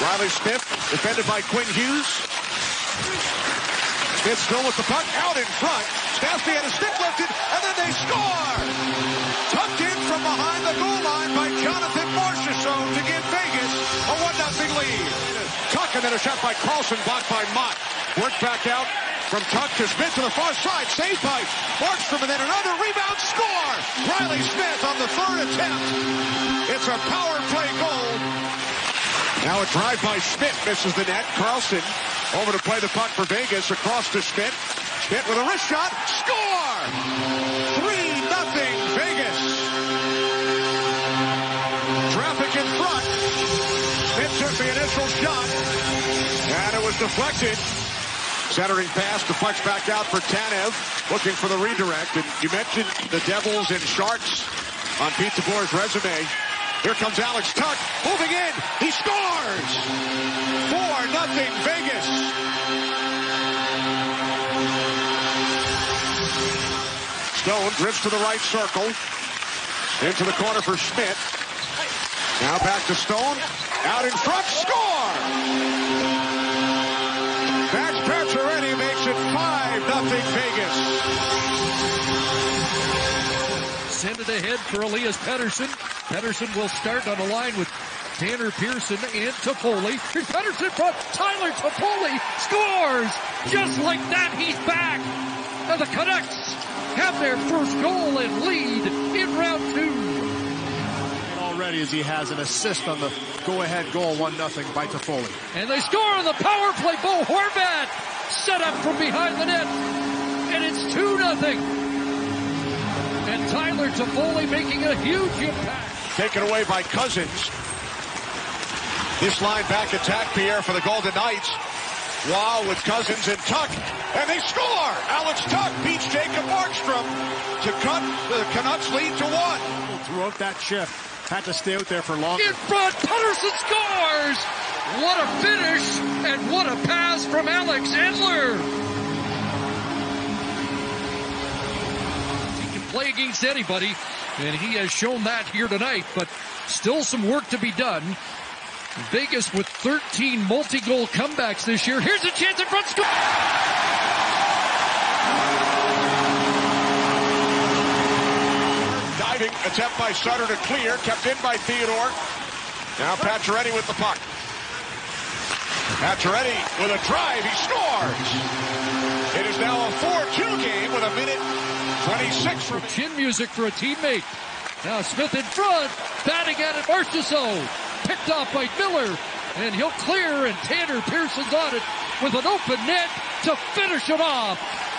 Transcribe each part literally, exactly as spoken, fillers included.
Riley Smith, defended by Quinn Hughes. Smith still with the puck, out in front. Stastny had his stick lifted, and then they score! Tucked in from behind the goal line by Jonathan Marchessault to give Vegas a one nothing lead. Tuck, and then a shot by Carlson, blocked by Mott. Worked back out from Tuck to Smith to the far side. Saved by Markstrom, and then another rebound, score! Riley Smith on the third attempt. It's a power play goal. Now a drive by Schmidt, misses the net. Carlson over to play the puck for Vegas, across to Schmidt. Schmidt with a wrist shot, score! three nothing Vegas. Traffic in front. Schmidt took the initial shot, and it was deflected. Centering pass deflects back out for Tanev, looking for the redirect. And you mentioned the Devils and Sharks on Pete DeBoer's resume. Here comes Alex Tuch, moving in, he scores! four nothing Vegas. Stone drifts to the right circle, into the corner for Schmidt. Now back to Stone, out in front, score! Max Pacioretty makes it five nothing Vegas. Send it ahead for Elias Pettersson. Pettersson will start on the line with Tanner Pearson and Toffoli. Here's Pettersson front. Tyler Toffoli scores! Just like that, he's back. And the Canucks have their first goal and lead in round two. And already as he has an assist on the go-ahead goal, one nothing by Toffoli. And they score on the power play. Bo Horvat set up from behind the net. And it's two nothing. And Tyler Toffoli making a huge impact. Taken away by Cousins. This line back attack, Pierre, for the Golden Knights. Wow, with Cousins and Tuch. And they score! Alex Tuch beats Jacob Markstrom to cut the Canucks lead to one. Throughout that shift, had to stay out there for longer. In front, Pettersson scores! What a finish, and what a pass from Alex Edler. Play against anybody, and he has shown that here tonight, but still some work to be done. Vegas with thirteen multi-goal comebacks this year. Here's a chance in front. Score! Diving attempt by Sutter to clear, kept in by Theodore. Now Pacioretty with the puck. Pacioretty with a drive, he scores! It is now a four two game with a minute twenty-six from chin music for a teammate. Now Smith in front, batting at it, Marchessault. Picked off by Miller, and he'll clear, and Tanner Pearson's on it with an open net to finish it off.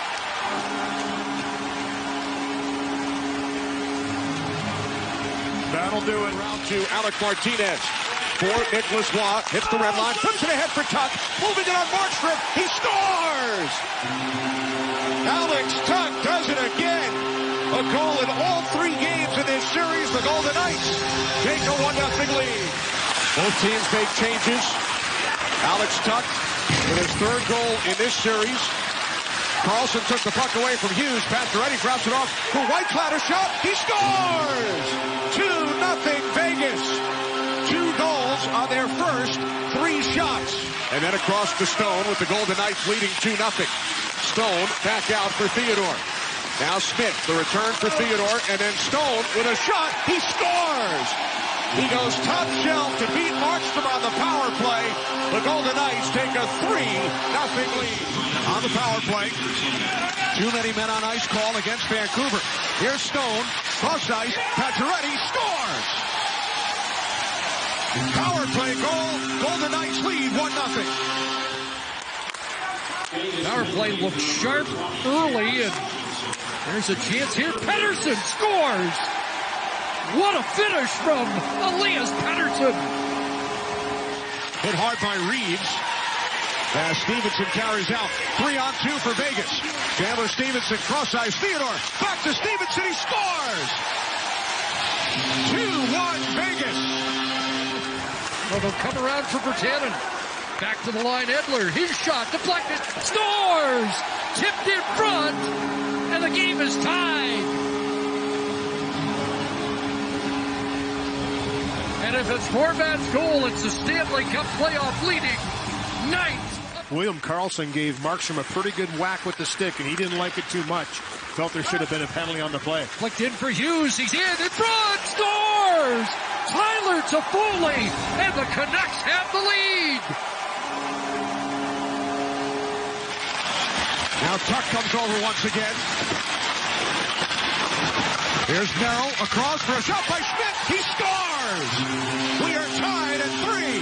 That'll do it. Round two, Alec Martinez. For Nicholas Waugh, hits the red line, puts it ahead for Tuch, moving it on Markstrom, he scores! Alex Tuch does it again. A goal in all three games in this series. The Golden Knights take a one nothing lead. Both teams make changes. Alex Tuch with his third goal in this series. Carlson took the puck away from Hughes. Pacioretty drops it off for Whitecloud, a shot. He scores! two nothing Vegas. Two goals on their first three shots. And then across to Stone with the Golden Knights leading two nothing. Stone back out for Theodore. Now Smith, the return for Theodore, and then Stone with a shot. He scores! He goes top shelf to beat Markstrom on the power play. The Golden Knights take a three nothing lead. On the power play, too many men on ice call against Vancouver. Here's Stone, cross ice, Pacioretty scores! Power play goal, Golden Knights lead one nothing. Power play looks sharp early, and there's a chance here. Pettersson scores! What a finish from Elias Pettersson! Hit hard by Reeves. As Stevenson carries out. Three on two for Vegas. Chandler Stevenson, cross ice. Theodore, back to Stevenson, he scores! two one Vegas. Well, they'll come around for Virtanen. Back to the line, Edler. His shot deflected. Scores! Tipped in front. And the game is tied. And if it's Horvat's goal, it's the Stanley Cup playoff leading ninth. William Karlsson gave Markstrom a pretty good whack with the stick, and he didn't like it too much. Felt there should have been a penalty on the play. Flicked in for Hughes. He's in in front. Scores! Tyler Toffoli, and the Canucks have the lead. Now Tuck comes over once again. Here's Merrill across for a shot by Schmidt. He scores! We are tied at three.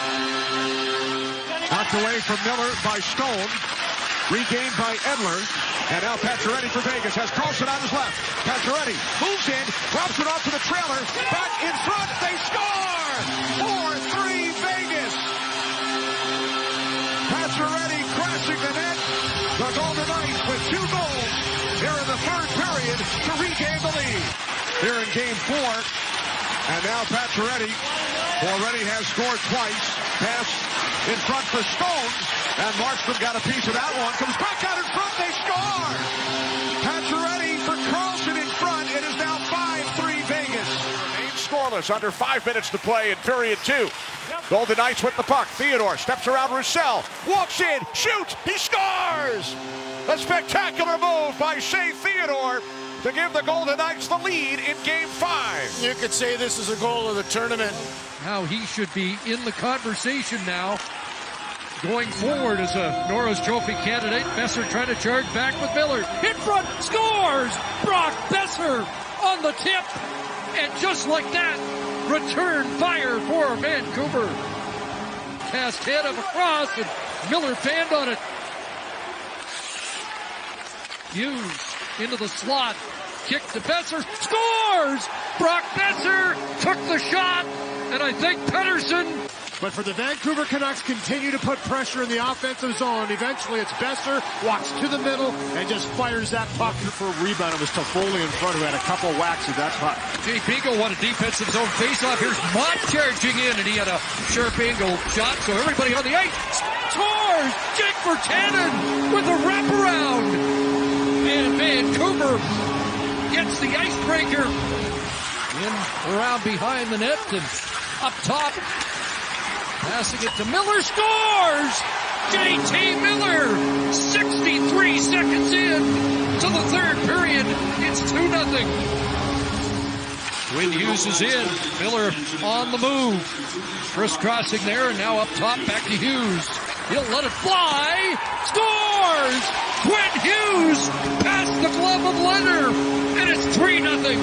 Knocked away from Miller by Stone. Regained by Edler. And now Pacioretty for Vegas has Karlsson on his left. Pacioretty moves in, drops it off to the trailer. Back in front, they score! four three Vegas. Pacioretty crashing the net. The Golden Knights with two goals here in the third period to regain the lead. Here in game four. And now Pacioretty already has scored twice. Pass in front for Stone. And Markstrom got a piece of that one. Comes back out in front. They score. Pacioretty for Karlsson in front. It is now five three Vegas. Remains scoreless. Under five minutes to play in period two. Golden Knights with the puck. Theodore steps around Roussel. Walks in. Shoots. He scores. A spectacular move by Shea Theodore to give the Golden Knights the lead in game five. You could say this is a goal of the tournament. Now he should be in the conversation now. Going forward as a Norris Trophy candidate. Besser trying to charge back with Miller. In front, scores! Brock Besser on the tip. And just like that, return fire for Vancouver. Cast head of a cross and Miller fanned on it. Hughes into the slot. Kick to Besser. Scores! Brock Besser took the shot. And I think Pettersson. But for the Vancouver Canucks, continue to put pressure in the offensive zone. Eventually, it's Besser, walks to the middle, and just fires that puck for a rebound. It was Toffoli in front who had a couple whacks at that puck. Jay Beagle won a defensive zone faceoff. Here's Mott charging in, and he had a sharp angle shot, so everybody on the ice scores! Jake Virtanen with a wraparound! And Vancouver gets the icebreaker in around behind the net and up top. Passing it to Miller, scores! J T Miller, sixty-three seconds in to the third period. It's two nothing. Quinn Hughes is in. Miller on the move. Crisscrossing there and now up top back to Hughes. He'll let it fly. Scores! Quinn Hughes past the glove of Leonard. And it's three nothing.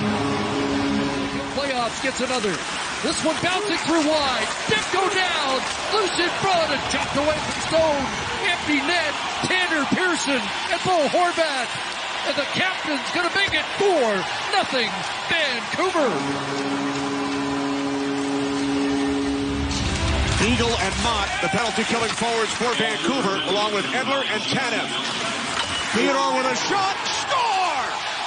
Playoffs gets another. This one bouncing through wide. Demko down. Loose in front and chopped away from Stone. Empty net. Tanner Pearson and Bo Horvat. And the captain's going to make it four nothing Vancouver. Eagle and Mott, the penalty killing forwards for Vancouver, along with Edler and Tanev. Theodore with a shot. Score!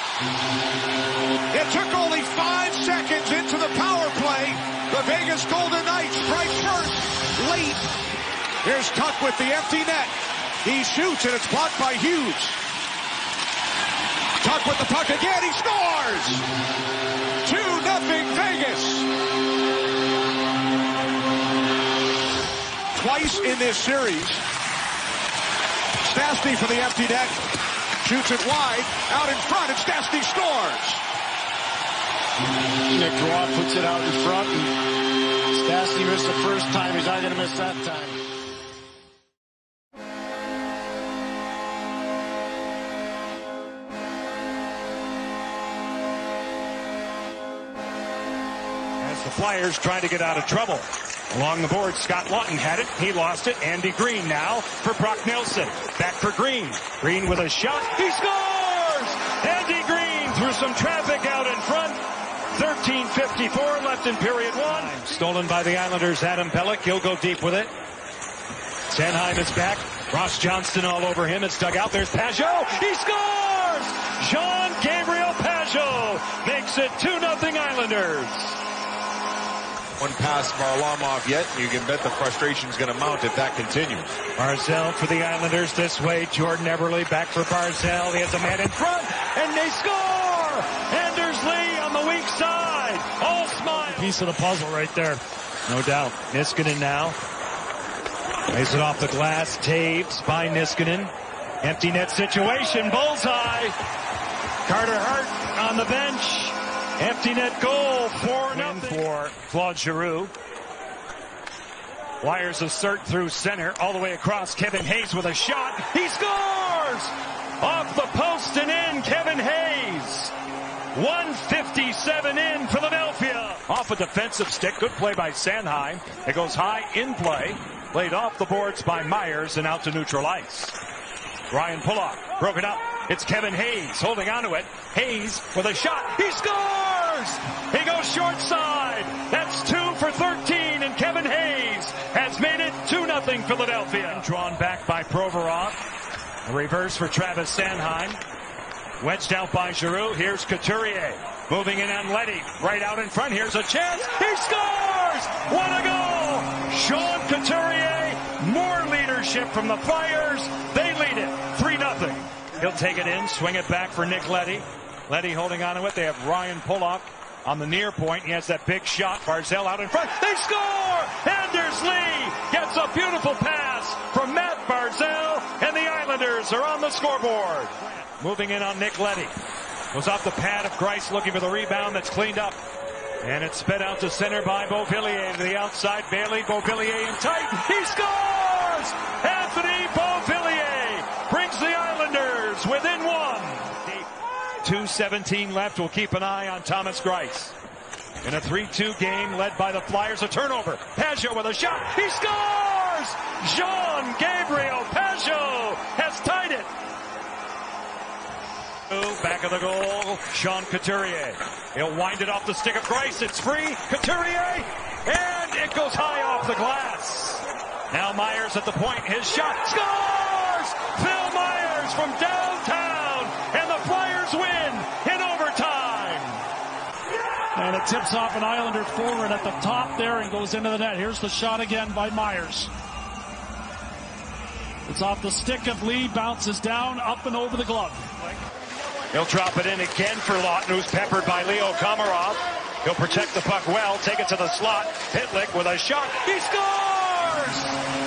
It took only five seconds into the power play. The Vegas Golden Knights strike first, late. Here's Tuck with the empty net. He shoots and it's blocked by Hughes. Tuck with the puck again, he scores! two nothing Vegas. Twice in this series. Stastny for the empty net. Shoots it wide, out in front, and Stastny scores. Nick Roy puts it out in front, and Stastny missed the first time. He's not going to miss that time. As the Flyers trying to get out of trouble. Along the board, Scott Laughton had it. He lost it. Andy Green now for Brock Nelson. Back for Green. Green with a shot. He scores! Andy Green through some traffic out in front. thirteen fifty-four left in period one. Stolen by the Islanders. Adam Pelech. He'll go deep with it. Sanheim is back. Ross Johnston all over him. It's dug out. There's Pajot. He scores! Jean-Gabriel Pajot makes it two nothing Islanders. One past Varlamov yet, you can bet the frustration's going to mount if that continues. Barzal for the Islanders this way. Jordan Eberle back for Barzal. He has a man in front, and they score! Anders Lee on the weak side. All smile. piece of the puzzle right there. No doubt. Niskanen now. Lays it off the glass. Taves by Niskanen. Empty net situation. Bullseye. Carter Hart on the bench. Empty net goal. four nothing for Claude Giroux. Flyers assert through center. All the way across. Kevin Hayes with a shot. He scores! Off the post and in. Kevin Hayes. one fifty-seven in Philadelphia. Off a defensive stick. Good play by Sanheim. It goes high in play. Played off the boards by Myers and out to neutral ice. Ryan Pulock broken up. It's Kevin Hayes holding onto it. Hayes with a shot. He scores! He goes short side. That's two for thirteen, and Kevin Hayes has made it two nothing Philadelphia. Drawn back by Provorov. A reverse for Travis Sanheim. Wedged out by Giroux. Here's Couturier. Moving in on Leddy. Right out in front. Here's a chance. He scores! What a goal! Sean Couturier. More leadership from the Flyers. They lead it three nothing. He'll take it in. Swing it back for Nick Leddy. Leddy holding on to it. They have Ryan Pulock on the near point. He has that big shot. Barzal out in front. They score! Anders Lee gets a beautiful pass from Matt Barzal, and the Islanders are on the scoreboard. Moving in on Nick Leddy. Goes off the pad of Greiss looking for the rebound that's cleaned up. And it's sped out to center by Beauvillier to the outside. Bailey, Beauvillier in tight. He scores! Anthony Beauvillier brings the Islanders within one. two seventeen left. We'll keep an eye on Thomas Greiss. In a three two game led by the Flyers. A turnover. Pajot with a shot. He scores! Jean-Gabriel Pajot has tied it. Back of the goal, Sean Couturier. He'll wind it off the stick of Greiss. It's free. Couturier, and it goes high off the glass. Now Myers at the point. His shot scores! Phil Myers from downtown, and the Flyers win in overtime. And it tips off an Islander forward at the top there and goes into the net. Here's the shot again by Myers. It's off the stick of Lee, bounces down, up and over the glove. He'll drop it in again for Lawton, who's peppered by Leo Komarov. He'll protect the puck well, take it to the slot. Pitlick with a shot. He scores!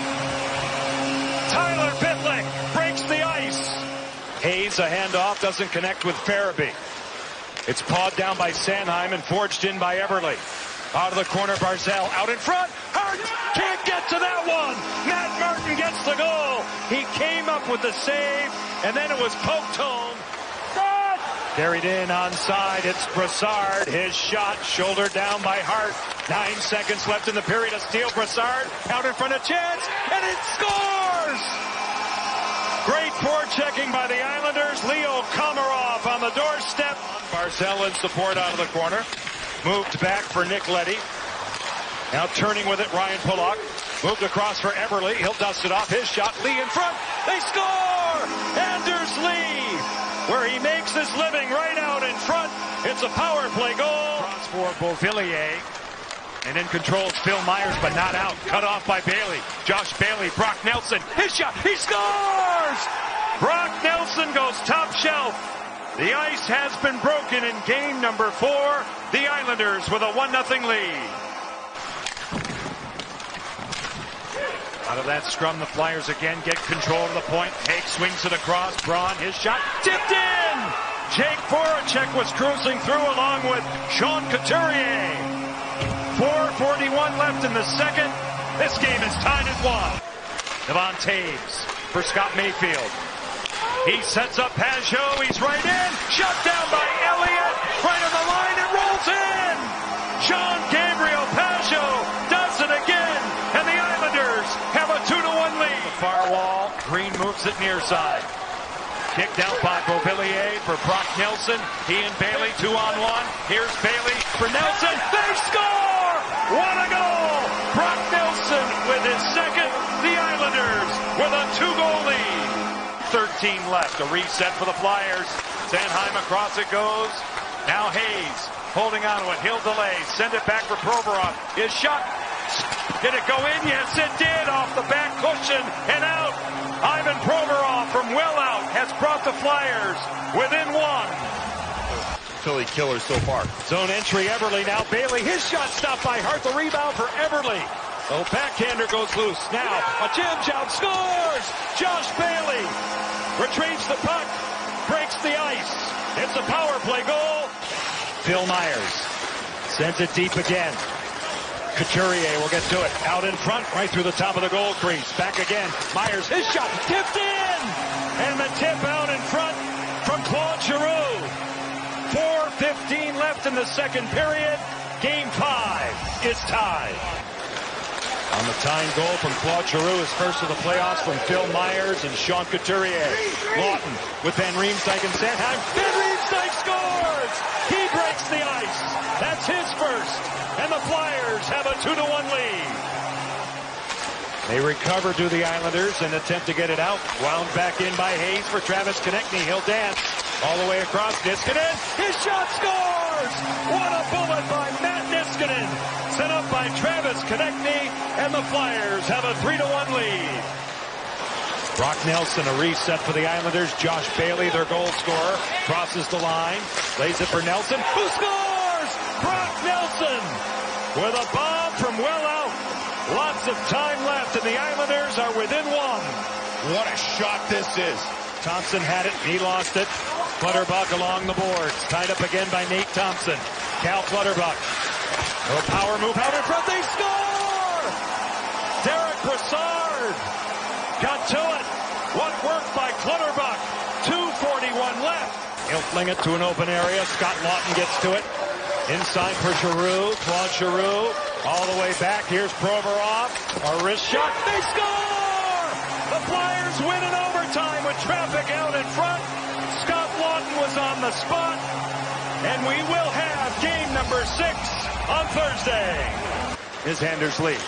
Tyler Pitlick breaks the ice. Hayes, a handoff, doesn't connect with Farabee. It's pawed down by Sanheim and forged in by Everly. Out of the corner, Barzal out in front. Hart can't get to that one. Matt Martin gets the goal. He came up with the save, and then it was poked home. Carried in onside. It's Brassard. His shot shouldered down by Hart. Nine seconds left in the period. A steal. Brassard out in front of Chance, and it scores! Great forechecking by the Islanders. Leo Komarov on the doorstep. Barzal in support out of the corner. Moved back for Nick Leddy. Now turning with it, Ryan Pulock. Moved across for Everly. He'll dust it off. His shot. Lee in front. They score! Anders Lee, where he makes his living right out in front. It's a power play goal. Cross for Beauvillier. And in control is Phil Myers, but not out. Cut off by Bailey. Josh Bailey, Brock Nelson. His shot. He scores! Brock Nelson goes top shelf. The ice has been broken in game number four. The Islanders with a one nothing lead. Out of that scrum, the Flyers again get control of the point. Hake swings it across. Braun, his shot tipped in. Jake Voracek was cruising through along with Sean Couturier. four forty-one left in the second. This game is tied at one. Devon Taves for Scott Mayfield. He sets up Pajot. He's right in. Shut down by Elliott. Right on the line. It rolls in. Jean-Gabriel Pajot does it again. And the Islanders have a two to one lead. The far wall. Green moves it near side. Kicked out by Beauvillier for Brock Nelson. He and Bailey two on one. Here's Bailey for Nelson. They score! What a goal! Brock Nelson with his second. The Islanders with a two-goal lead. thirteen left. A reset for the Flyers. Sanheim across it goes. Now Hayes holding on to it. He'll delay. Send it back for Provorov. His shot. Did it go in? Yes, it did. Off the back cushion and out. Ivan Provorov from well out has brought the Flyers within one. Philly killer so far. Zone entry, Eberle now. Bailey, his shot stopped by Hart. The rebound for Eberle. Oh, backhander goes loose. Now, a jam job scores! Josh Bailey retrieves the puck, breaks the ice. It's a power play goal. Phil Myers sends it deep again. Couturier will get to it. Out in front, right through the top of the goal crease. Back again. Myers, his shot tipped in! And the tip out in front from Claude Giroux. four fifteen left in the second period. Game five is tied. On the tying goal from Claude Giroux, his first of the playoffs from Phil Myers and Sean Couturier. Lawton with Van Riemsdyk and Sanheim. Van Riemsdyk scores! He breaks the ice. That's his first. And the Flyers have a two to one lead. They recover to the Islanders and attempt to get it out. Wound back in by Hayes for Travis Konechny. He'll dance all the way across. Niskanen, his shot scores! What a bullet by Matt Niskanen. Set up by Travis Konechny, and the Flyers have a three to one lead. Brock Nelson, a reset for the Islanders. Josh Bailey, their goal scorer, crosses the line, lays it for Nelson, who scores! Brock Nelson with a bomb from well out. Lots of time left, and the Islanders are within one. What a shot this is. Thompson had it, he lost it. Clutterbuck along the boards, tied up again by Nate Thompson. Cal Clutterbuck. A power move out in front, they score! Derek Brassard got to it. What work by Clutterbuck. two forty-one left. He'll fling it to an open area. Scott Lawton gets to it. Inside for Giroux. Claude Giroux. All the way back. Here's Provorov. A wrist shot. They score! The Flyers win in overtime with traffic out in front. Scott Lawton was on the spot. And we will have game number six on Thursday. Here's Anders Lee.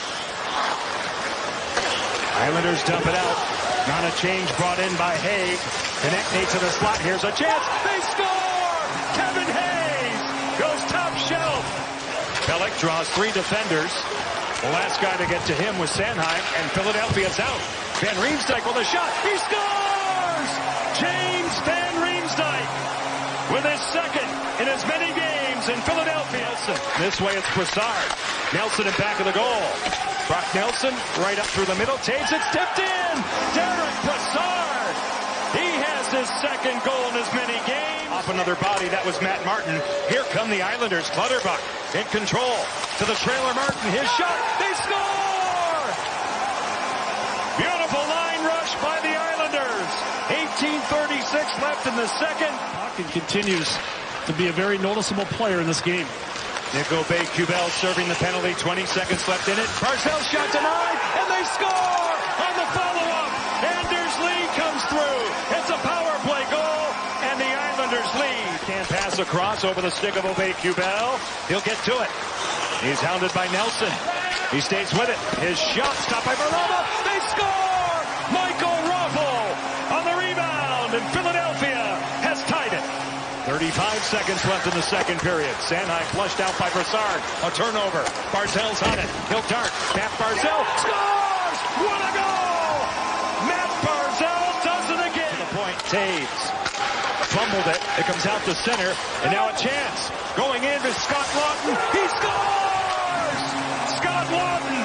Islanders dump it out. On a change brought in by Haig. Konechny to the slot. Here's a chance. They score! Kevin Hayes goes top shelf. Pelech draws three defenders. The last guy to get to him was Sanheim, and Philadelphia's out. Van Riemsdyk with a shot. He scores! James Van Riemsdyk with his second in as many games in Philadelphia. This way it's Brassard. Nelson in back of the goal. Brock Nelson right up through the middle. Taves, it's tipped in. Derek Brassard. He has his second goal in as many games. Off another body, that was Matt Martin. Here come the Islanders. Clutterbuck in control to the trailer. Martin, his shot. They score! Beautiful line rush by the Islanders. eighteen thirty-six left in the second. Hawkins continues to be a very noticeable player in this game. Nick Aubé-Kubel serving the penalty. twenty seconds left in it. Barzal shot denied, and they score on the follow-up. Anders Lee comes through. It's a power play goal, and the Islanders lead. Can't pass across over the stick of Aubé-Kubel. He'll get to it. He's hounded by Nelson. He stays with it. His shot stopped by Varlamov. They score! Michael Raffl on the rebound, and Philadelphia has tied it. thirty-five seconds left in the second period. Sanheim flushed out by Brassard. A turnover. Barzal's on it. He'll dart. Matt Barzal scores! What a goal! Matt Barzal does it again. To the point. Taves fumbled it. It comes out to center. And now a chance. Going in to Scott Lawton. He scores! Scott Lawton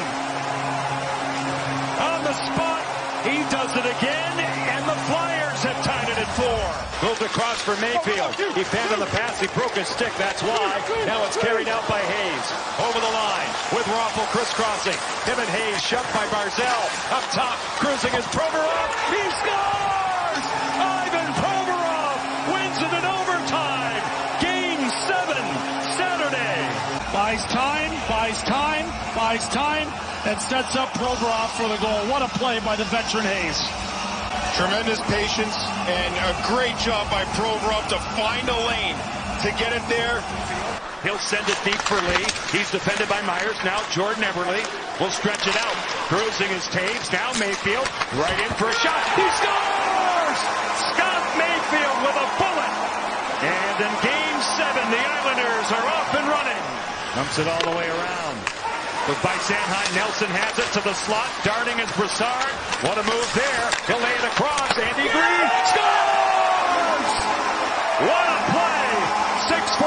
on the spot. He does it again. And the Flyers have tied it at four. Moved across for Mayfield. He fanned on the pass. He broke his stick. That's why. Now it's carried out by Hayes. Over the line with Raffl crisscrossing. Him and Hayes shoved by Barzal. Up top, cruising is Provorov. He scores! Ivan Provorov wins it in overtime. Game seven, Saturday. Buys time, buys time, buys time, and sets up Provorov for the goal. What a play by the veteran Hayes. Tremendous patience and a great job by Provorov to find a lane to get it there. He'll send it deep for Lee. He's defended by Myers. Now Jordan Eberle will stretch it out. Cruising his Taves. Now Mayfield right in for a shot. He scores! Scott Mayfield with a bullet. And in game seven, the Islanders are off and running. Dumps it all the way around. But by Sanheim, Nelson has it to the slot. Darting is Brassard. What a move there. He'll lay it across. Andy Green scores! What a play! six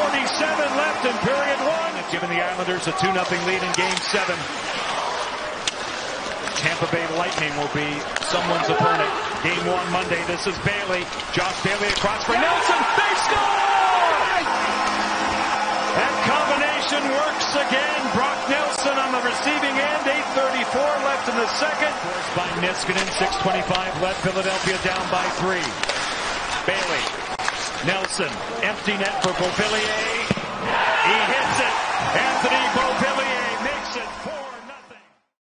seven left in period one. Giving the Islanders a two nothing lead in game seven. Tampa Bay Lightning will be someone's opponent. Game one Monday. This is Bailey. Josh Bailey across for Nelson. They score! That combination works again. Brock Nelson on the receiving end. eight thirty-four left in the second. Forced by Niskanen. six twenty-five left. Philadelphia down by three. Bailey. Nelson. Empty net for Beauvillier. He hits it. Anthony Beauvillier makes it four nothing.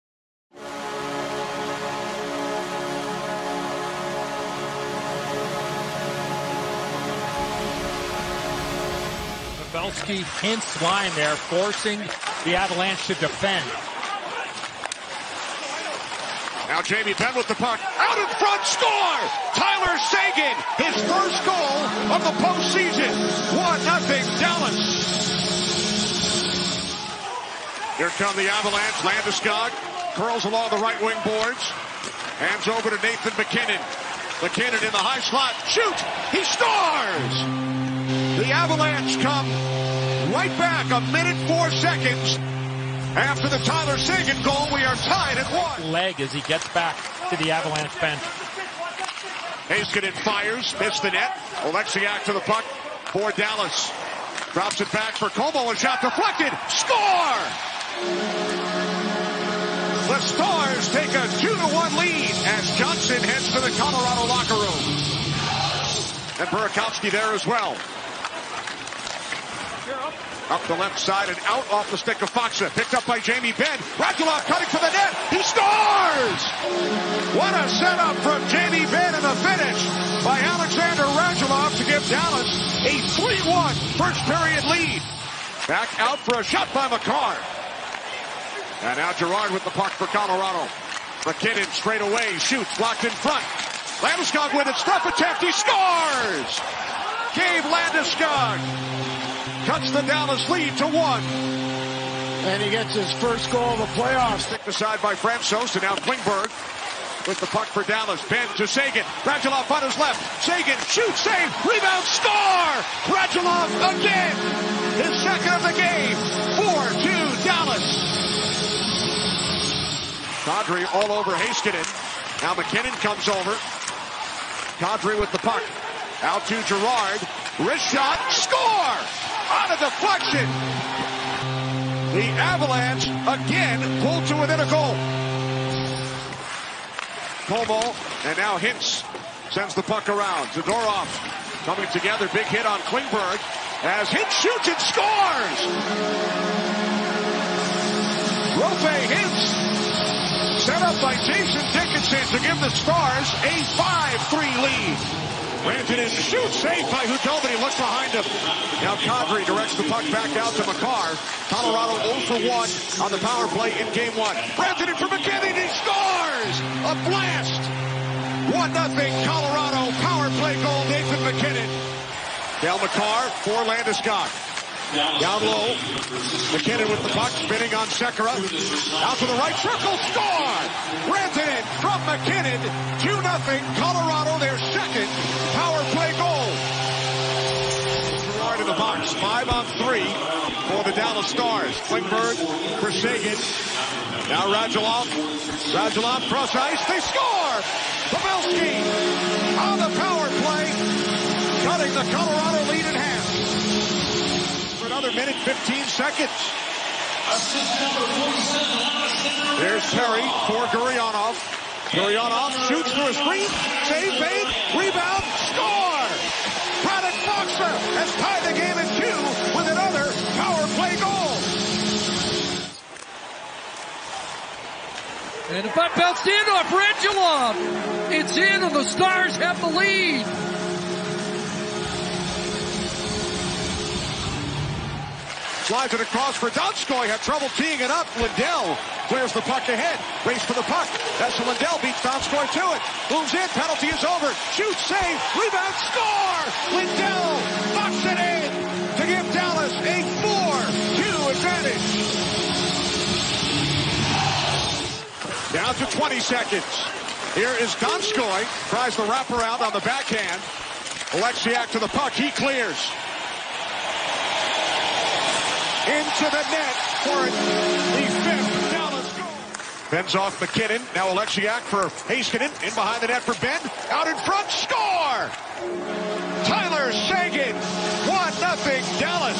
Pavelski hints line there, forcing the Avalanche to defend. Now Jamie Benn with the puck. Out in front, score! Tyler Seguin, his first goal of the postseason. one nothing Dallas. Here come the Avalanche. Landeskog curls along the right wing boards. Hands over to Nathan MacKinnon. MacKinnon in the high slot. Shoot! He scores! The Avalanche come right back a minute, four seconds. After the Tyler Seguin goal, we are tied at one. Leg as he gets back to the Avalanche bench. Heiskanen fires, missed the net. Oleksiak to the puck for Dallas. Drops it back for Como, a shot deflected. Score! The Stars take a two to one lead as Johnson heads to the Colorado locker room. And Burakovsky there as well. Up the left side and out off the stick of Faksa. Picked up by Jamie Benn. Radulov cutting for the net. He scores! What a setup from Jamie Benn and the finish by Alexander Radulov to give Dallas a three one first period lead. Back out for a shot by Makar. And now Girard with the puck for Colorado. MacKinnon straight away shoots, blocked in front. Landeskog with it, step attempt, he scores! Gabe Landeskog cuts the Dallas lead to one. And he gets his first goal of the playoffs. Sticked aside by Francouz, and now Klingberg with the puck for Dallas. Benn to Seguin. Radulov on his left. Seguin shoots, save, rebound, score! Radulov again! His second of the game. four two Dallas. Kadri all over Heiskanen. Now MacKinnon comes over. Kadri with the puck. Out to Girard. Wrist shot. Score! On a deflection. The Avalanche again pulled to within a goal. Como and now Hintz sends the puck around. Zadorov coming together. Big hit on Klingberg as Hintz shoots and scores. Roope Hintz set up by Jason Dickinson to give the Stars a five three lead. Rantanen shoots, saved by Hudobin, but he looks behind him. Now Kadri directs the puck back out to Makar. Colorado oh for one on the power play in game one. Rantanen for McKinnon, he scores! A blast! one nothing Colorado power play goal, Nathan MacKinnon. Dale Makar for Landeskog. Down low, MacKinnon with the puck, spinning on Sekera. Out to the right circle, score! Rantanen from MacKinnon, two nothing Colorado, their second power play goal. Girard in the box, five on three for the Dallas Stars. Klingberg for Seguin. Now Radulov. Radulov cross ice, they score! Pavelski on the power play, cutting the Colorado lead in half. Another minute, fifteen seconds. There's Perry for Gurianov. Gurianov shoots through a screen. Save, fade, rebound, score! Braddock Foxer has tied the game at two with another power play goal. And the puck bounced in off Radulov. It's in and the Stars have the lead. Slides it across for Donskoy. Had trouble teeing it up. Lindell clears the puck ahead. Race for the puck. That's Lindell beats Donskoy to it. Moves in. Penalty is over. Shoots, save, rebound, score! Lindell knocks it in to give Dallas a four two advantage. Down to twenty seconds. Here is Donskoy. Tries the wraparound on the backhand. Oleksiak to the puck. He clears. into the net for the fifth Dallas goal. Ben's off McKinnon. Now Alexiak for Heiskanen. In behind the net for Ben. Out in front. Score! Tyler Seguin. one nothing Dallas.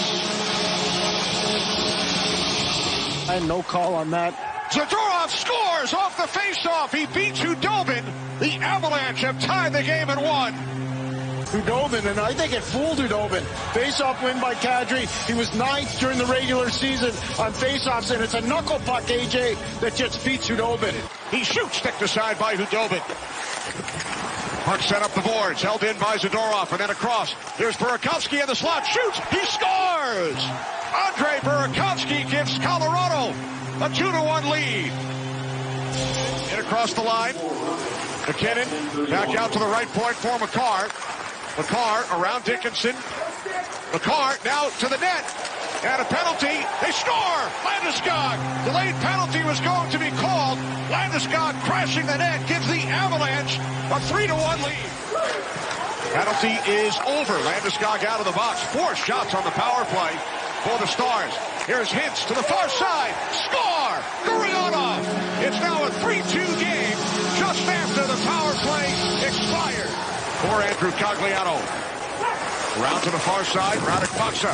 And no call on that. Zadorov scores off the faceoff. He beats Hudobin. The Avalanche have tied the game at one. Hudobin, and I think it fooled Hudobin. Face-off win by Kadri. He was ninth during the regular season on face-offs, and it's a knuckle puck, A J, that just beats Hudobin. He shoots, stick to side by Hudobin. Puck set up the boards, held in by Zadorov, and then across. There's Burakovsky in the slot, shoots, he scores! Andre Burakovsky gives Colorado a two to one lead. In across the line. McKinnon back out to the right point for McCarr. McCarr around Dickinson. McCarr now to the net. And a penalty. They score! Landeskog. Delayed penalty was going to be called. Landeskog crashing the net gives the Avalanche a three to one lead. Penalty is over. Landeskog out of the box. Four shots on the power play for the Stars. Here's Hintz to the far side. Score! Gurianov. It's now a three two game just after the power play expired. For Andrew Cogliano. Around to the far side. Radek Faksa.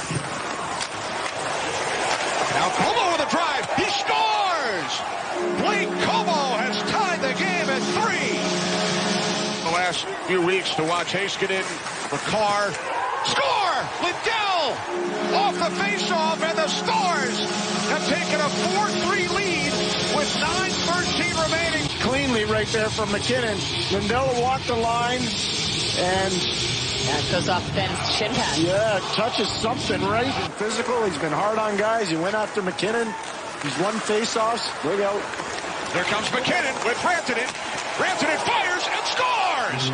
Now Como with a drive. He scores! Blake Como has tied the game at three. The last few weeks to watch Heiskanen, McCarr. Score! Lindell off the faceoff, and the Stars have taken a four three lead with nine thirteen remaining. Cleanly right there from McKinnon. Lindell walked the line, and that goes off Ben's shin pad. Yeah, touches something right. Physical, he's been hard on guys. He went after McKinnon. He's won faceoffs. Look out. There comes McKinnon with Rantanen. Rantanen fires and scores!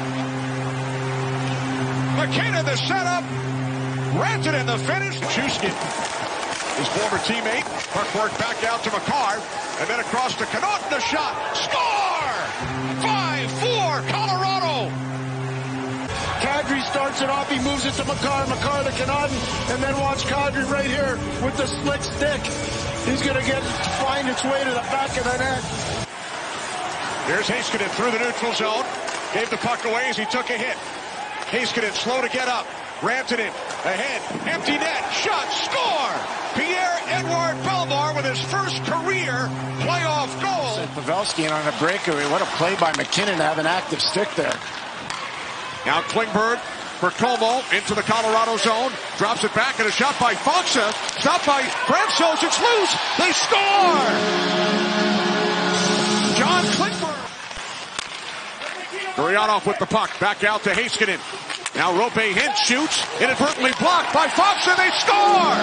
McKinnon the setup. Rantanen the finish. Chuskin, his former teammate. Puck work back out to McCarr. And then across to Connaughton, a shot. Score! five four, Colorado. Kadri starts it off. He moves it to McCarr. McCarr to Connaughton. And then watch Kadri right here with the slick stick. He's going to get find its way to the back of the net. Here's Heiskanen through the neutral zone. Gave the puck away as he took a hit. Heiskanen slow to get up. Rantanen ahead. Empty net. Shot. Score! Pierre-Edouard Bellemare with his first career playoff goal. Pavelski in on a breakaway. What a play by McKinnon to have an active stick there. Now Klingberg for Como into the Colorado zone. Drops it back and a shot by Faksa. Stopped by Francouz. It's loose. They score! John Klingberg. Gurianov with the puck. Back out to Heiskanen. Now Rope Hintz shoots. Inadvertently blocked by Faksa. They score!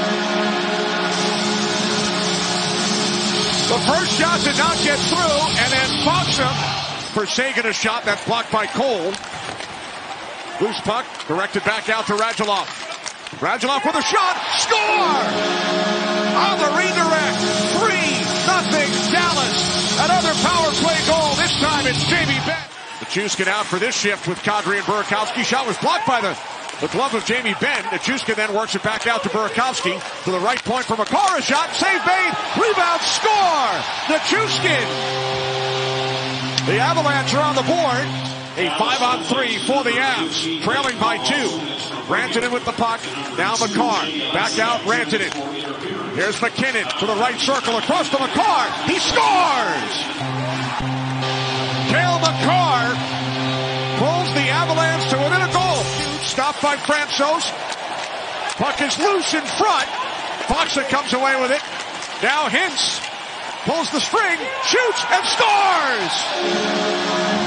The first shot did not get through. And then Faksa for Seguin a shot. That's blocked by Cole. Loose puck, directed back out to Radulov. Radulov with a shot, score! On the redirect, three nothing Dallas. Another power play goal, this time it's Jamie Benn. Nichushkin out for this shift with Kadri and Burakovsky. Shot was blocked by the, the glove of Jamie Benn. Nichushkin then works it back out to Burakovsky. To the right point for McCarr, a shot, save made, rebound, score! Nichushkin! The Avalanche are on the board. A five on three for the Avs, trailing by two. Rantanen with the puck. Now McCarr. Back out Rantanen. Here's McKinnon to the right circle across to McCarr. He scores! Cale Makar pulls the Avalanche to within a goal. Stopped by Francouz. Puck is loose in front. Faksa comes away with it. Now Hintz pulls the string, shoots, and scores!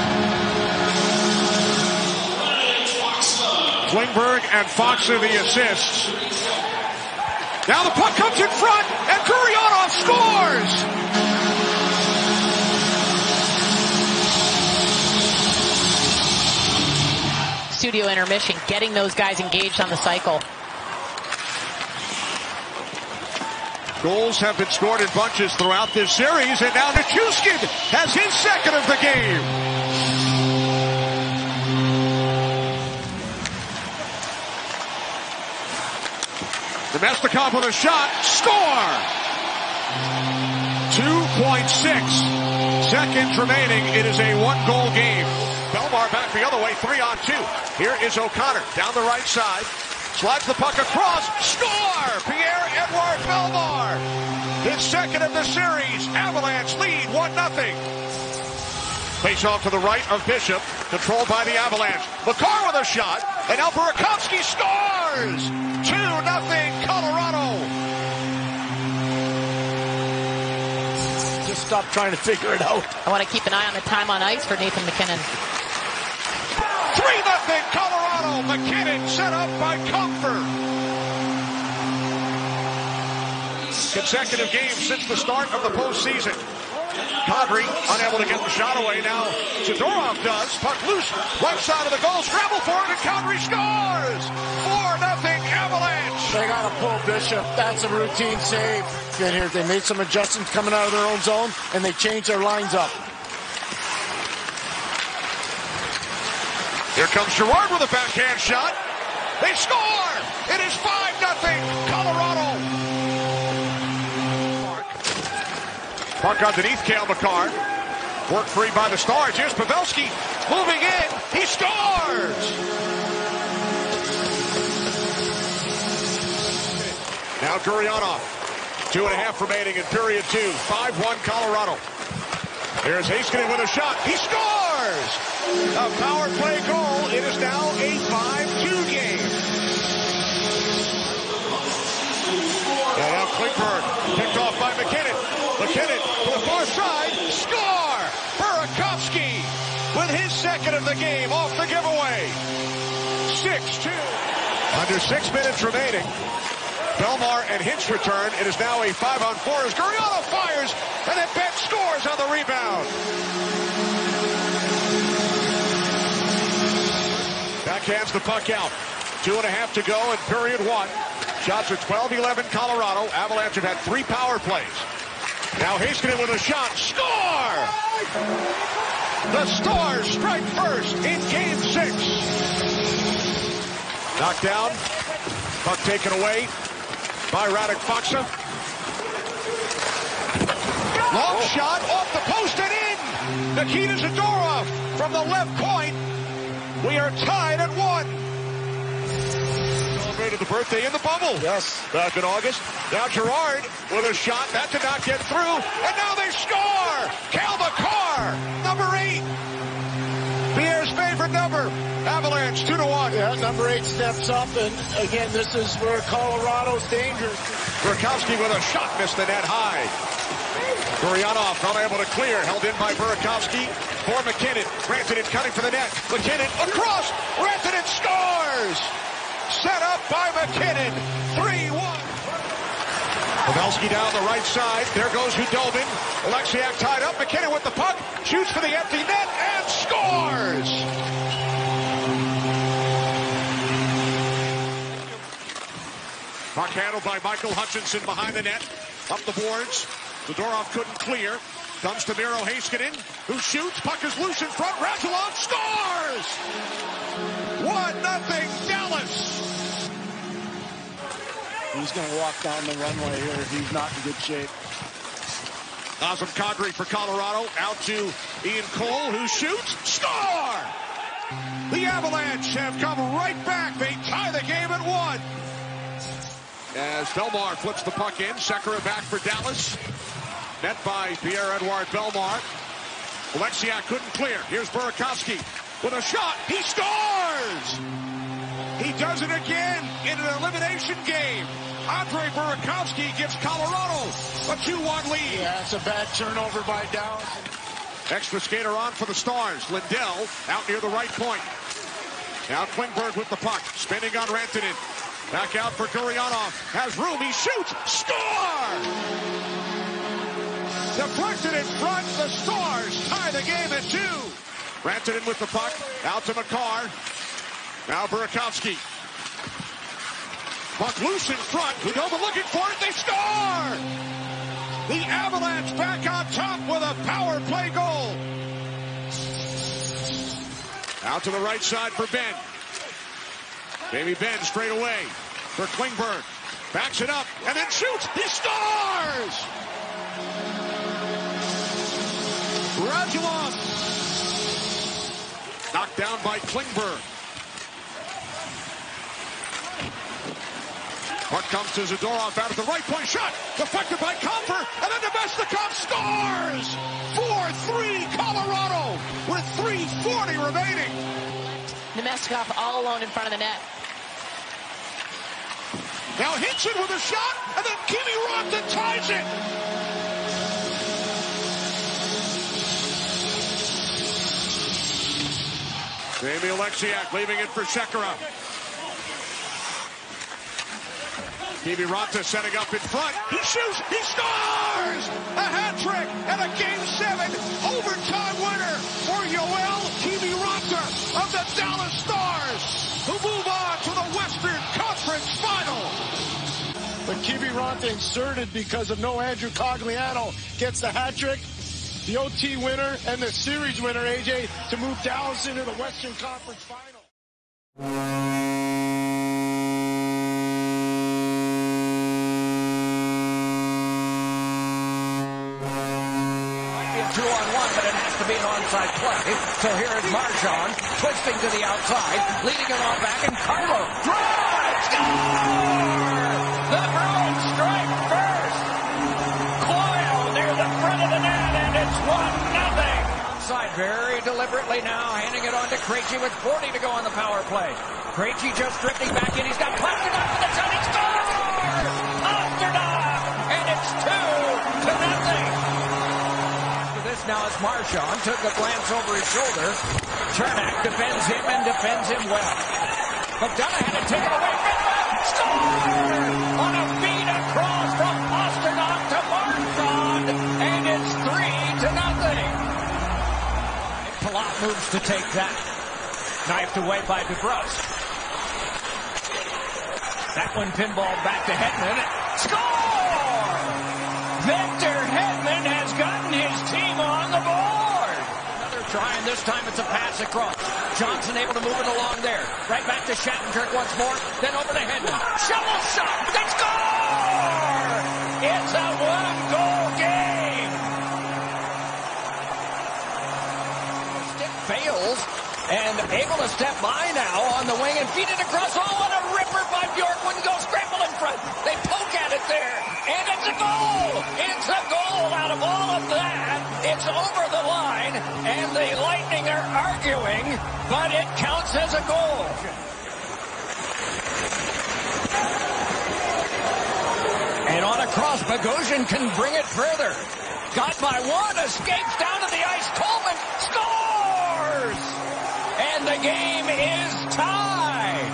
Klingberg and Faksa the assists. Now the puck comes in front, and Gurianov scores! Studio intermission, getting those guys engaged on the cycle. Goals have been scored in bunches throughout this series, and now Nichushkin has his second of the game. The Namestnikov with a shot. Score! two point six seconds remaining. It is a one-goal game. Bellemare back the other way, three on two. Here is O'Connor down the right side. Slides the puck across. Score! Pierre-Edouard Bellemare. His second of the series. Avalanche lead one nothing. Face off to the right of Bishop. Controlled by the Avalanche. Makar with a shot. And now Burakovsky scores! two nothing Colorado. Just stop trying to figure it out. I want to keep an eye on the time on ice for Nathan MacKinnon. three nothing Colorado. MacKinnon set up by Comfort. Consecutive games since the start of the postseason. Kadri unable to get the shot away. Now Zadorov does. Puck loose. Right side of the goal. Scramble for it, and Kadri scores. four nothing Avalanche. They got to pull Bishop. That's a routine save. Get here. They made some adjustments coming out of their own zone, and they changed their lines up. Here comes Girard with a backhand shot. They score. It is five nothing Colorado. Puck underneath Cale Makar. Work free by the Stars. Here's Pavelski moving in. He scores! Now Gurianov. Two and a half remaining in period two. five one Colorado. Here's Heiskanen with a shot. He scores! A power play goal. It is now a five two game. And now Klingberg picked off by MacKinnon. MacKinnon to the far side. Score! Burakovsky with his second of the game off the giveaway. six two. Under six minutes remaining. Bellemare and Hintz return. It is now a five on four as Gurianov fires, and then Benn scores on the rebound. Backhands the puck out. Two and a half to go in period one. Shots are twelve eleven Colorado. Avalanche have had three power plays. Now Heiskanen with a shot. Score! The Stars strike first in game six. Knocked down. Puck taken away by Radek Faksa. Long oh. shot off the post and in. Nikita Zadorov from the left point. We are tied at one. Celebrated the birthday in the bubble. Yes. Back in August. Now Girard with a shot. That did not get through. And now they score. Cale Makar, number eight. Pierre's favorite number. Avalanche, two to one. Yeah, number eight steps up, and again, this is where Colorado's dangerous. Burakovsky with a shot, missed the net high. Gurianov unable to clear, held in by Burakovsky for MacKinnon. Rantanen cutting for the net. MacKinnon across. Rantanen scores. Set up by MacKinnon. three one. Pavelski down the right side. There goes Hudobin. Oleksiak tied up. MacKinnon with the puck. Shoots for the empty net and scores. Puck handled by Michael Hutchinson behind the net. Up the boards. Zadorov couldn't clear. Comes to Miro Heiskanen, who shoots. Puck is loose in front. Radulov scores! one nothing Dallas. He's going to walk down the runway here. He's not in good shape. Awesome Kadri for Colorado. Out to Ian Cole, who shoots. Score! The Avalanche have come right back. They tie the game at one. As Bellemare flips the puck in. Sekera back for Dallas. Net by Pierre-Edouard Bellemare. Oleksiak couldn't clear. Here's Burakovsky with a shot. He scores! He does it again in an elimination game. Andre Burakovsky gives Colorado a two one lead. Yeah, it's a bad turnover by Dallas. Extra skater on for the Stars. Lindell out near the right point. Now Klingberg with the puck. Spinning on Rantanen. Back out for Gurianov. Has room. He shoots. Score! Deflected in front. The Stars tie the game at two. Rantanen with the puck. Out to Makar. Now Burakovsky. Puck loose in front. Hudobin looking for it. They score! The Avalanche back on top with a power play goal. Out to the right side for Benn. Maybe Benn straight away for Klingberg. Backs it up and then shoots. He scores! Radulov. Knocked down by Klingberg. Puck comes to Zadorov out of the right point shot. Deflected by Comfer. And then Nemestikov scores! four three Colorado with three forty remaining. Nemestikov all alone in front of the net. Now Hinson with a shot, and then Kimi Rantanen ties it. Jamie Oleksiak leaving it for Sekera. Kimi Rantanen setting up in front. He shoots, he scores! A hat trick and a game seven overtime winner for Yoel Kimi Rantanen of the Dallas Stars, who move on to the Western Conference Final. But Kimi Rantanen inserted because of no Andrew Cogliano gets the hat trick, the O T winner, and the series winner, A J, to move Dallas into the Western Conference Final. Two on one, but it has to be an onside play. So here is Marchand twisting to the outside, leading it on back, and Carlo drives, score! The Bruins strike first. Coyle near the front of the net, and it's one nothing. Outside very deliberately now, handing it on to Krejci with forty to go on the power play. Krejci just drifting back in. He's got Pasternak with the shot. He scores! Pasternak, and it's two to nothing. Now as Marchand took a glance over his shoulder. Cernak defends him and defends him well. McDonough had to take it away. Score! On a feed across from Pasternak to Marchand, and it's three to nothing. Palat moves to take that. Knifed away by DeBrusk. That one pinballed back to Hedman. Score! Victor Hedman has gotten his team on the board. Another try, and this time it's a pass across. Johnson able to move it along there. Right back to Shattenkirk once more, then over to Hedman. Shovel shot, they score! It's a one-goal game. Stick fails, and able to step by now on the wing and feed it across. Oh, what a ripper by Bjork. Wouldn't go scramble in front. They poke at it there, and it's a goal! It's a goal out of all of that. It's over the line, and the Lightning are arguing, but it counts as a goal. And on a cross, Bogosian can bring it further. Got by one, escapes down to the ice. Coleman scores! And the game is tied.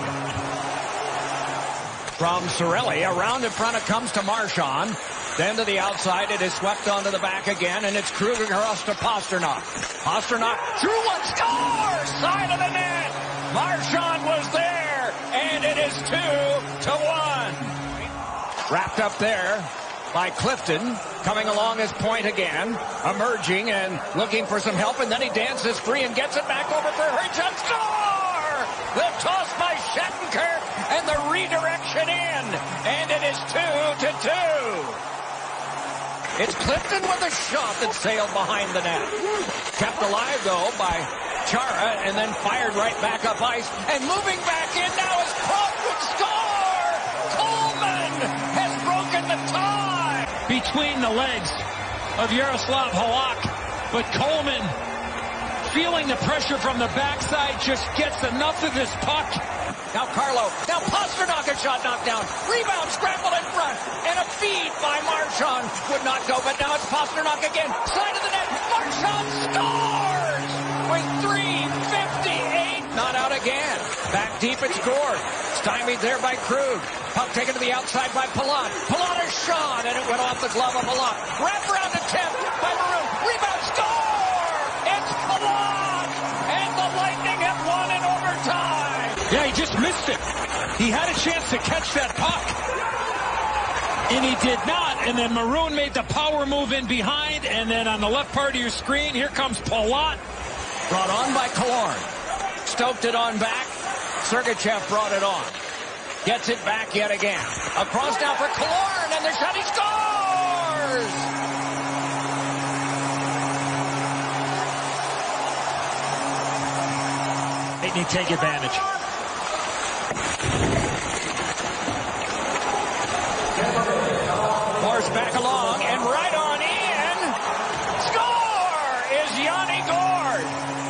From Cirelli, around in front it comes to Marchand. Then to the outside, it is swept onto the back again, and it's Kruger across to Pasternak. Pasternak, drew one, scores! Side of the net! Marchand was there, and it is two to one. Wrapped up there by Clifton, coming along his point again, emerging and looking for some help, and then he dances free and gets it back over for Herchuk. Score! The toss by Shattenkirk, and the redirection in, and it is two to two. It's Clifton with a shot that sailed behind the net. Kept alive, though, by Chara, and then fired right back up ice. And moving back in now is Crawford. Score! Coleman has broken the tie. Between the legs of Yaroslav Halak, but Coleman, feeling the pressure from the backside, just gets enough of this puck. Now Carlo, now Pasternak, a shot knocked down. Rebound, scramble in front, and a feed by Marchand would not go, but now it's Pasternak again. Side of the net, Marchand scores with three fifty-eight. Not out again. Back deep, it's Gord. Stymied there by Krug. Puck taken to the outside by Palat. Palat a shot, and it went off the glove of Palat. Wrap around attempt by Maroon. Rebound, score! It's Palat! And the Lightning have won in overtime. Yeah, he just missed it. He had a chance to catch that puck, and he did not. And then Maroon made the power move in behind, and then on the left part of your screen, here comes Palat. Brought on by Killorn. Stoked it on back. Sergachev brought it on. Gets it back yet again. Across now for Killorn, and the shot, he scores! They need to take advantage. Force back along, and right on in. Score is Yanni Gourde.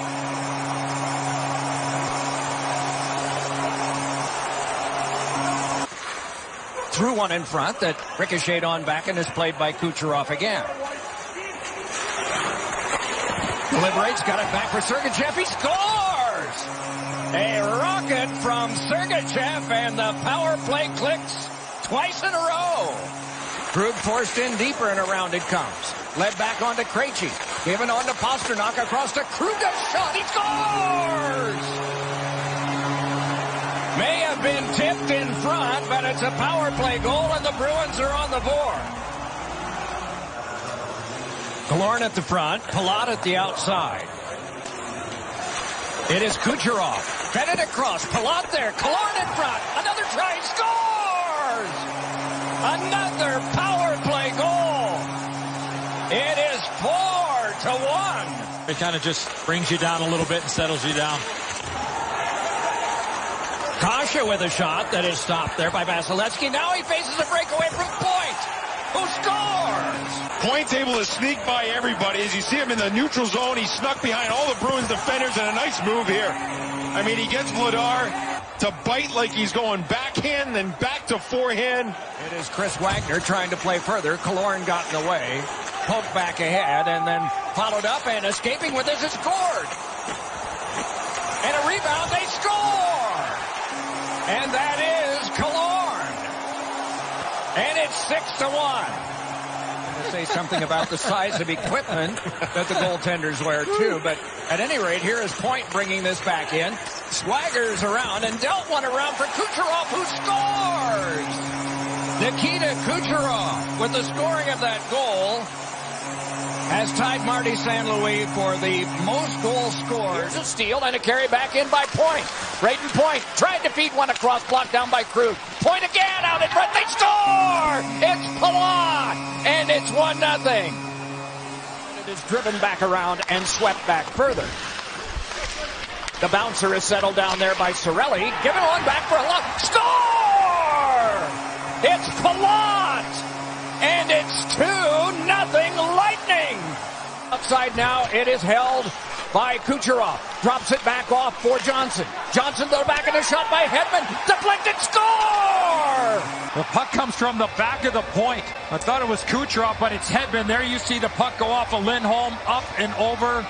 Threw one in front that ricocheted on back and is played by Kucherov again. Deliberates, got it back for Sergachev. He scores! A rocket from Sergachev, and the power play clicks twice in a row. Krug forced in deeper, and around it comes. Led back onto Krejci. Given on to Pasternak, across to Krug. A shot. He scores! May have been tipped in front, but it's a power play goal, and the Bruins are on the board. Killorn at the front, Palat at the outside. It is Kucherov. Fed it across. Palat there. Killorn in front. Another try. Scores! Another power play goal. It is four to one. It kind of just brings you down a little bit and settles you down. Kasha with a shot that is stopped there by Vasilevsky. Now he faces a breakaway from Point, who scores. Point's able to sneak by everybody. As you see him in the neutral zone, he snuck behind all the Bruins defenders, and a nice move here. I mean, he gets Vladar to bite like he's going backhand, then back to forehand. It is Chris Wagner trying to play further. Killorn got in the way. Poked back ahead, and then followed up, and escaping with this is Gourde. And a rebound, they score! And that is Killorn. And it's six to one. To say something about the size of equipment that the goaltenders wear too, but at any rate, here is Point bringing this back in. Swaggers around and dealt one around for Kucherov, who scores! Nikita Kucherov, with the scoring of that goal, has tied Marty Saint Louis for the most goals scored. Here's a steal and a carry back in by Point. Braden Point tried to feed one across, blocked down by Krug. Point again out in front. They score! It's Palat, and it's one nothing. It is driven back around and swept back further. The bouncer is settled down there by Cirelli. Given on back for a look. Score! It's Palat, and it's two nothing Lightning. Outside now, it is held by Kucherov. Drops it back off for Johnson. Johnson to the back of the shot by Hedman. Deflected, score! The puck comes from the back of the point. I thought it was Kucherov, but it's Hedman. There you see the puck go off of Lindholm, up and over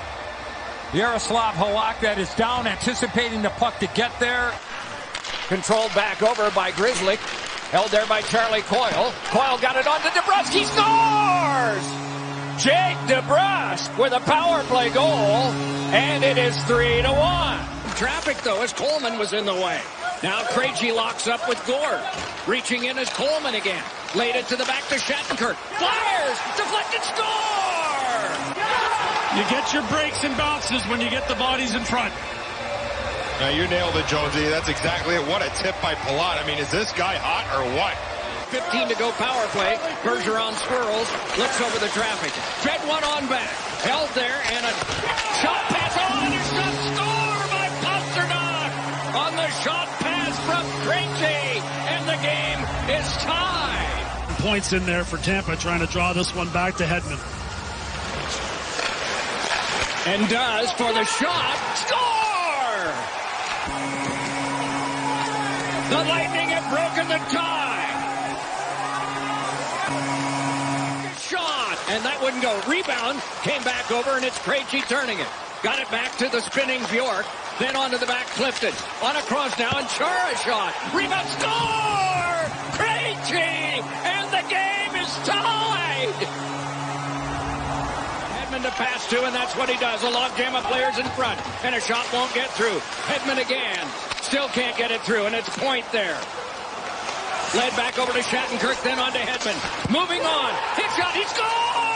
Yaroslav Halak. That is down, anticipating the puck to get there. Controlled back over by Grizzly. Held there by Charlie Coyle. Coyle got it on to DeBrusk. He scores! Jake DeBrusk with a power play goal, and it is three to one. Traffic, though, as Coleman was in the way. Now Krejci locks up with Gourde. Reaching in as Coleman again. Laid it to the back to Shattenkirk. Fires! Deflected, score! You get your breaks and bounces when you get the bodies in front. Now, you nailed it, Jonesy. That's exactly it. What a tip by Palat. I mean, is this guy hot or what? fifteen to go power play. Bergeron swirls, looks over the traffic. Fed one on back. Held there, and a shot pass. Oh, and a shot score by Pasternak on the shot pass from Krejci, and the game is tied. Points in there for Tampa, trying to draw this one back to Hedman. And does for the shot. Score! The Lightning have broken the tie. Shot, and that wouldn't go. Rebound, came back over, and it's Krejci turning it. Got it back to the spinning Bjork, then onto the back Clifton. On across now, and Chara shot. Rebound, score! Krejci, and the game is tied. Hedman to pass to, and that's what he does. A logjam of players in front, and a shot won't get through. Hedman again. Still can't get it through, and it's Point there. Led back over to Shattenkirk, then on to Hedman. Moving on. Hit shot, he scores!